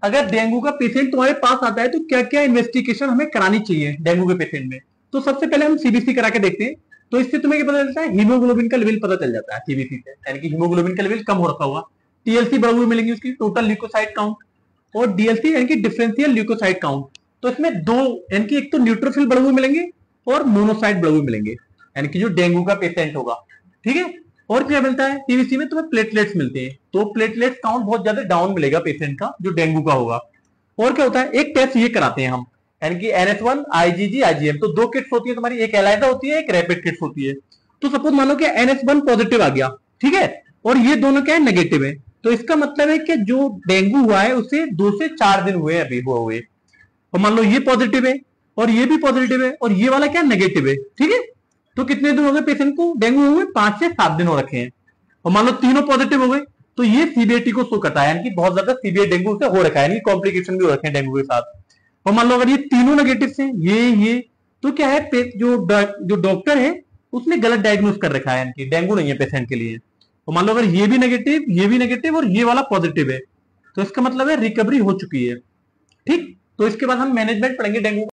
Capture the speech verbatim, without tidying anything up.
अगर डेंगू का पेशेंट तुम्हारे पास आता है तो क्या क्या इन्वेस्टिगेशन हमें करानी चाहिए डेंगू के पेशेंट में। तो सबसे पहले हम सीबीसी करा के देखते हैं। तो इससे तुम्हें क्या पता चलता है, हीमोग्लोबिन का लेवल पता चल जाता है सीबीसी से, यानी कि हीमोग्लोबिन का लेवल कम हो रखा हुआ। टीएलसी बढ़े हुए मिलेंगे, उसकी टोटल ल्यूकोसाइट काउंट, और डीएलसी यानी कि डिफरेंशियल ल्यूकोसाइट काउंट। तो इसमें दो, यानी कि एक तो न्यूट्रोफिल बढ़े हुए मिलेंगे और मोनोसाइट बढ़े हुए मिलेंगे, यानी कि जो डेंगू का पेशेंट होगा। ठीक है। और क्या मिलता है टीबीसी में, तुम्हें प्लेटलेट्स मिलते हैं, तो प्लेटलेट्स काउंट बहुत ज्यादा डाउन मिलेगा पेशेंट का जो डेंगू का होगा। और क्या होता है, एक टेस्ट ये कराते हैं हम, यानी कि N S one, IgG, IgM. तो दो किट्स होती है तुम्हारी, एक एलाइजा होती है, एक रैपिड किट्स होती है। तो सपोज मानो कि एन एस वन पॉजिटिव आ गया, ठीक है, और ये दोनों क्या है, नेगेटिव है। तो इसका मतलब है कि जो डेंगू हुआ है उसे दो से चार दिन हुए अभी हुआ हुए। और मान लो ये पॉजिटिव है और ये भी पॉजिटिव है और ये वाला क्या नेगेटिव है, ठीक है। तो कितने दिन हो गए पेशेंट को डेंगू हुए, पांच से सात दिन हो रखे हैं। और मान लो तीनों पॉजिटिव हो गए, तो ये सीबीआईटी को शो करता है, यानी कि बहुत ज्यादा सीवियर डेंगू से हो रखा है, यानी कॉम्प्लिकेशन भी हो रखे हैं डेंगू के साथ। और मान लो अगर ये तीनों नेगेटिव से, ये ये तो क्या है, जो जो डॉक्टर है उसने गलत डायग्नोस कर रखा है, यानी कि डेंगू नहीं है पेशेंट के लिए। तो मान लो अगर ये भी नेगेटिव, ये भी नेगेटिव और ये वाला पॉजिटिव है, तो इसका मतलब है रिकवरी हो चुकी है। ठीक। तो इसके बाद हम मैनेजमेंट पढ़ेंगे डेंगू।